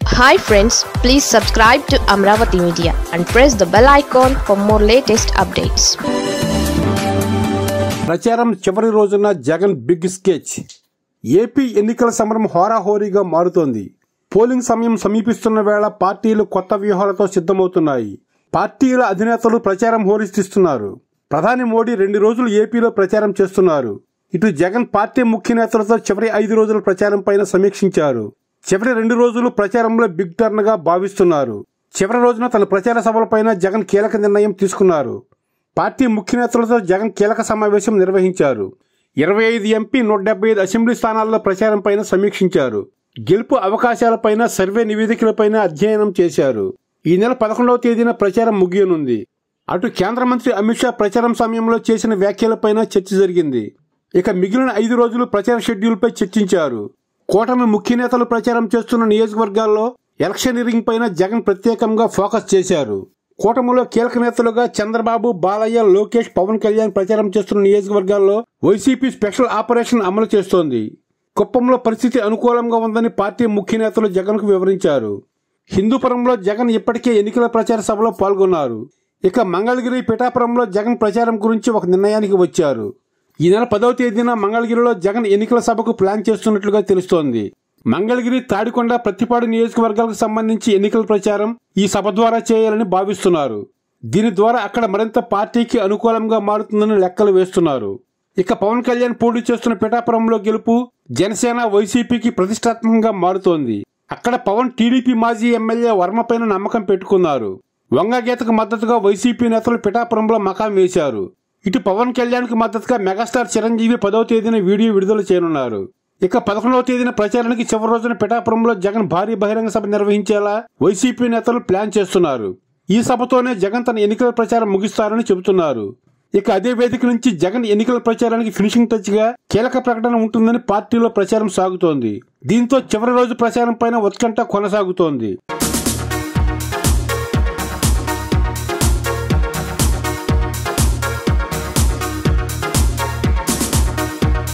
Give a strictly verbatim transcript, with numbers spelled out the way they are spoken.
Hi friends, please subscribe to Amravati Media and press the bell icon for more latest updates. ప్రచారం చివరి రోజున Jagan big sketch. AP ఎన్నికల సమరం హోరాహోరీగా మారుతోంది. పోలింగ్ సమయం సమీపిస్తున్న వేళ పార్టీలు కొత్త వ్యూహాలతో సిద్ధమవుతున్నాయి. పార్టీల అధినేతలు ప్రచారం హోరెత్తిస్తున్నారు. ప్రధాని మోడీ రెండు రోజులు ఏపీలో ప్రచారం చేస్తున్నారు. ఇటు జగన్ పార్టీ ముఖ్య నేతలతో చివరి ఐదు రోజుల ప్రచారం పైన సమీక్షించారు. చివరి రెండు రోజులు ప్రచారంలో బిగ్ టర్న్ గా భావిస్తున్నారు. చివరి రోజున తన ప్రచార సభలపైన జగన్ కీలక నిర్ణయం తీసుకున్నారు. పార్టీ ముఖ్య నేతలతో జగన్ కీలక సమావేశం నిర్వహించారు. ఇరవై ఐదు ఎంపీ నూట డెబ్బై ఐదు అసెంబ్లీ స్థానాల్లో ప్రచారం పైన సమీక్షించారు. గెలుపు అవకాశాలపైన సర్వే నివేదికలపైన అధ్యయనం చేశారు. ఈ నెల పదకొండవ తేదీన ప్రచారం ముగియనుంది. అటు కేంద్ర మంత్రి అమిత్ షా ప్రచారం సమయంలో చేసిన వ్యాఖ్యలపైన చర్చ జరిగింది. ఇక మిగిలిన ఐదు రోజులు ప్రచార షెడ్యూల్ పై చర్చించారు. కూటమి ముఖ్య నేతలు ప్రచారం చేస్తున్న నియోజకవర్గాల్లో ఎలక్షనీరింగ్ పైన జగన్ ప్రత్యేకంగా ఫోకస్ చేశారు. కూటమిలో కీలక నేతలుగా చంద్రబాబు, బాలయ్య, లోకేష్, పవన్ కళ్యాణ్ ప్రచారం చేస్తున్న నియోజకవర్గాల్లో వైసీపీ స్పెషల్ ఆపరేషన్ అమలు చేస్తోంది. కుప్పంలో పరిస్థితి అనుకూలంగా ఉందని పార్టీ ముఖ్య నేతలు జగన్ కు వివరించారు. హిందూపురంలో జగన్ ఇప్పటికే ఎన్నికల ప్రచార సభలో పాల్గొన్నారు. ఇక మంగళగిరి, పిఠాపురంలో జగన్ ప్రచారం గురించి ఒక నిర్ణయానికి వచ్చారు. ఈ నెల పదవ తేదీన మంగళగిరిలో జగన్ ఎన్నికల సభకు ప్లాన్ చేస్తున్నట్లుగా తెలుస్తోంది. మంగళగిరి, తాడికొండ, ప్రతిపాడు నియోజకవర్గాలకు సంబంధించి ఎన్నికల ప్రచారం ఈ సభ ద్వారా చేయాలని భావిస్తున్నారు. దీని ద్వారా అక్కడ మరింత పార్టీకి అనుకూలంగా మారుతుందని లెక్కలు వేస్తున్నారు. ఇక పవన్ కళ్యాణ్ పోటీ చేస్తున్న పిఠాపురంలో గెలుపు జనసేన, వైసీపీకి ప్రతిష్టాత్మకంగా మారుతోంది. అక్కడ పవన్ టీడీపీ మాజీ ఎమ్మెల్యే వర్మ పైన నమ్మకం పెట్టుకున్నారు. వంగగీతకు మద్దతుగా వైసీపీ నేతలు పిఠాపురంలో మకాం వేశారు. ఇటు పవన్ కళ్యాణ్ కు మద్దతుగా మెగాస్టార్ చిరంజీవి పదవ తేదీన వీడియో విడుదల చేయనున్నారు. ఇక పదకొండవ తేదీన ప్రచారానికి చివరి రోజున పిఠాపురంలో జగన్ భారీ బహిరంగ సభ నిర్వహించేలా వైసీపీ నేతలు ప్లాన్ చేస్తున్నారు. ఈ సభతోనే జగన్ తన ఎన్నికల ప్రచారం ముగిస్తారని చెబుతున్నారు. ఇక అదే వేదిక నుంచి జగన్ ఎన్నికల ప్రచారానికి ఫినిషింగ్ టచ్ గా కీలక ప్రకటన ఉంటుందని పార్టీలో ప్రచారం సాగుతోంది. దీంతో చివరి రోజు ప్రచారం పైన ఉత్కంఠ కొనసాగుతోంది.